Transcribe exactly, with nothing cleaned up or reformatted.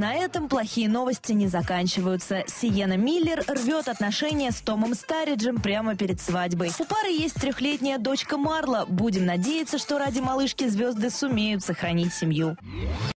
на этом плохие новости не заканчиваются. Сиена Миллер рвет отношения с Томом Старриджем прямо перед свадьбой. У пары есть трехлетняя дочка Марла. Будем надеяться, что ради малышки звезды сумеют сохранить семью.